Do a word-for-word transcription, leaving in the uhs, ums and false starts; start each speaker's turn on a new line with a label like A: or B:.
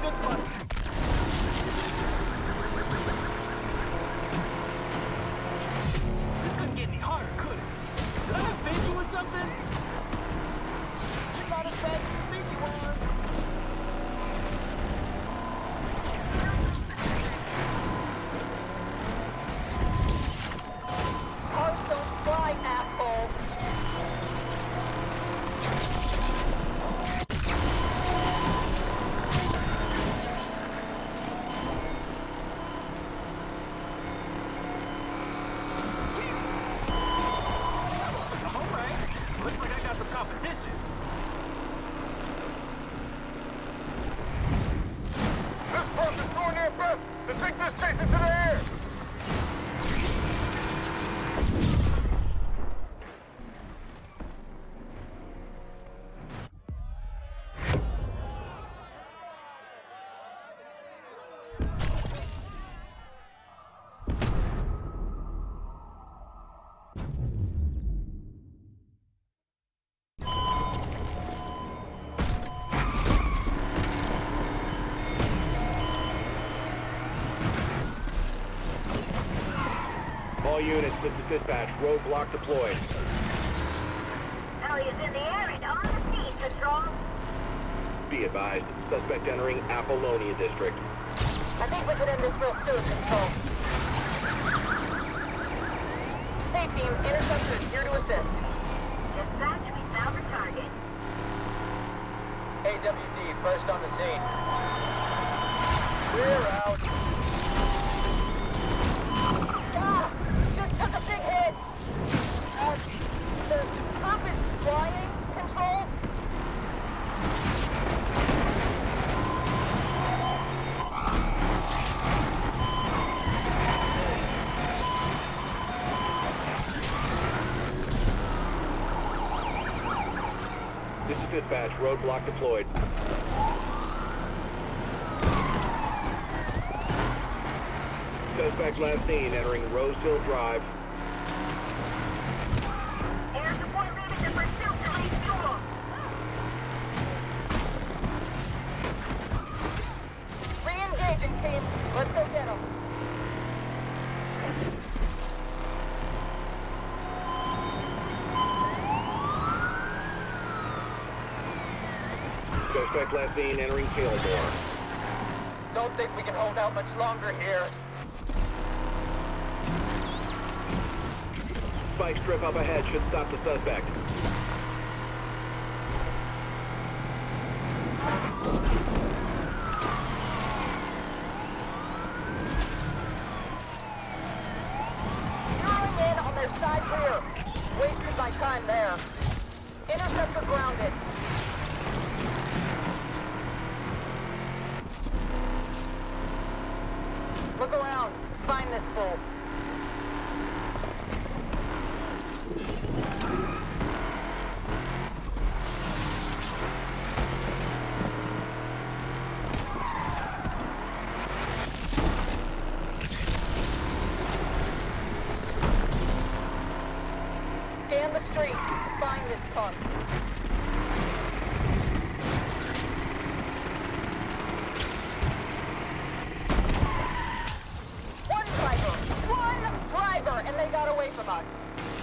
A: just busted. This couldn't get any harder, could it? Did I offend you or something? You're not as fast as you think you are.
B: Cars don't fly, asshole.
C: All units, this is dispatch. Roadblock deployed.
D: Hell is in the air and on the scene, Control.
C: Be advised, suspect entering Apollonia District.
B: I think we could end this real soon, Control. Hey team, Interceptor's here to assist.
D: Dispatch, we found the target.
A: A W D, first on the scene. We're out.
B: Ah! Just took a big hit! Uh, the pump is flying, Control?
C: This is dispatch. Roadblock deployed. Suspect last seen entering Rose Hill Drive.
D: Air support limit to pursue to Lakeshore.
B: Re-engaging, team. Let's go get him.
C: Suspect last seen entering Fillmore.
A: Don't think we can hold out much longer here.
C: Spike strip up ahead should stop the suspect.
B: Zeroing in on their side rear. Wasted my time there. Interceptor grounded. Look around. Find this fool. Scan the streets. Find this punk. One driver! One driver! And they got away from us.